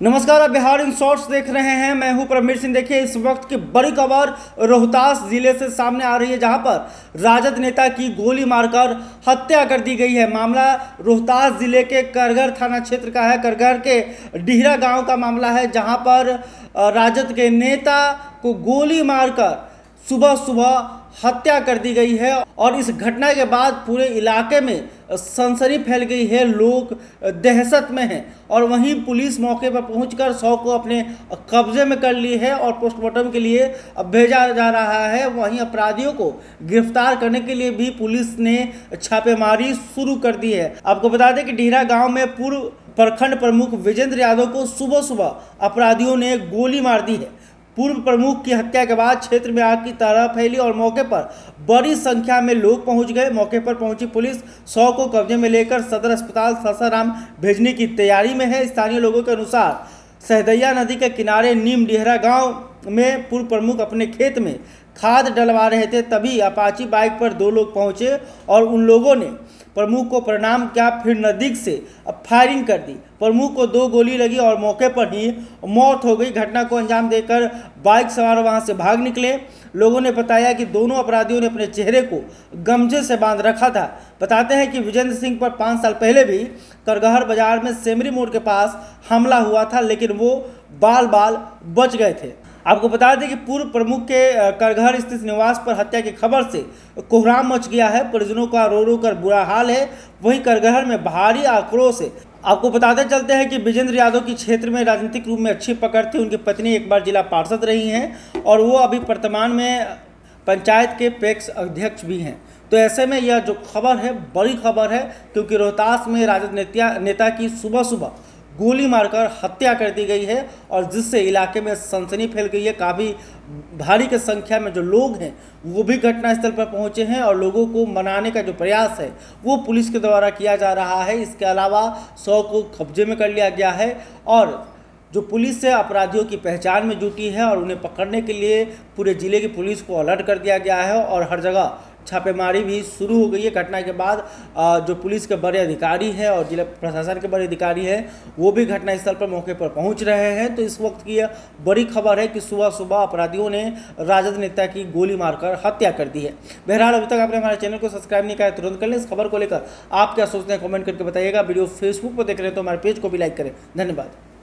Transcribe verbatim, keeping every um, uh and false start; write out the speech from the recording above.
नमस्कार, आप Bihar in shorts देख रहे हैं। मैं हूं परमवीर सिंह। देखिए, इस वक्त की बड़ी खबर रोहतास जिले से सामने आ रही है, जहां पर राजद नेता की गोली मारकर हत्या कर दी गई है। मामला रोहतास जिले के करगर थाना क्षेत्र का है। करगर के डिहरा गांव का मामला है, जहां पर राजद के नेता को गोली मारकर सुबह सुबह हत्या कर दी गई है। और इस घटना के बाद पूरे इलाके में सनसनी फैल गई है, लोग दहशत में हैं। और वहीं पुलिस मौके पर पहुंचकर शव को अपने कब्जे में कर ली है और पोस्टमार्टम के लिए भेजा जा रहा है। वहीं अपराधियों को गिरफ्तार करने के लिए भी पुलिस ने छापेमारी शुरू कर दी है। आपको बता दें कि डिहरा गांव में पूर्व प्रखंड प्रमुख विजेंद्र यादव को सुबह सुबह अपराधियों ने गोली मार दी है। पूर्व प्रमुख की हत्या के बाद क्षेत्र में आग की तरह फैली और मौके पर बड़ी संख्या में लोग पहुंच गए। मौके पर पहुंची पुलिस शव को कब्जे में लेकर सदर अस्पताल सासाराम भेजने की तैयारी में है। स्थानीय लोगों के अनुसार सहदैया नदी के किनारे नीम डिहरा गांव में पूर्व प्रमुख अपने खेत में खाद डलवा रहे थे, तभी अपाची बाइक पर दो लोग पहुंचे और उन लोगों ने प्रमुख को प्रणाम किया, फिर नज़दीक से फायरिंग कर दी। प्रमुख को दो गोली लगी और मौके पर ही मौत हो गई। घटना को अंजाम देकर बाइक सवार वहां से भाग निकले। लोगों ने बताया कि दोनों अपराधियों ने अपने चेहरे को गमछे से बांध रखा था। बताते हैं कि विजेंद्र सिंह पर पाँच साल पहले भी करगहर बाजार में सेमरी मोड़ के पास हमला हुआ था, लेकिन वो बाल बाल बच गए थे। आपको बता दें कि पूर्व प्रमुख के करगहर स्थित निवास पर हत्या की खबर से कोहराम मच गया है। परिजनों का रो रो कर बुरा हाल है। वहीं करगहर में भारी आक्रोश है। आपको बताते चलते हैं कि विजेंद्र यादव की क्षेत्र में राजनीतिक रूप में अच्छी पकड़ थी। उनकी पत्नी एक बार जिला पार्षद रही हैं और वो अभी वर्तमान में पंचायत के पैक्स अध्यक्ष भी हैं। तो ऐसे में यह जो खबर है बड़ी खबर है, क्योंकि रोहतास में राजद नेता नेता की सुबह सुबह गोली मारकर हत्या कर दी गई है और जिससे इलाके में सनसनी फैल गई है। काफ़ी भारी की संख्या में जो लोग हैं वो भी घटनास्थल पर पहुंचे हैं और लोगों को मनाने का जो प्रयास है वो पुलिस के द्वारा किया जा रहा है। इसके अलावा शव को कब्जे में कर लिया गया है और जो पुलिस है अपराधियों की पहचान में जुटी है और उन्हें पकड़ने के लिए पूरे ज़िले की पुलिस को अलर्ट कर दिया गया है और हर जगह छापेमारी भी शुरू हो गई है। घटना के बाद जो पुलिस के बड़े अधिकारी हैं और जिला प्रशासन के बड़े अधिकारी हैं वो भी घटनास्थल पर मौके पर पहुंच रहे हैं। तो इस वक्त की यह बड़ी खबर है कि सुबह सुबह अपराधियों ने राजद नेता की गोली मारकर हत्या कर दी है। बहरहाल, अभी तक आपने हमारे चैनल को सब्सक्राइब नहीं किया है, तुरंत कर लें। इस खबर को लेकर आप क्या सोचते हैं कमेंट करके बताइएगा। वीडियो फेसबुक पर देख रहे हैं तो हमारे पेज को भी लाइक करें। धन्यवाद।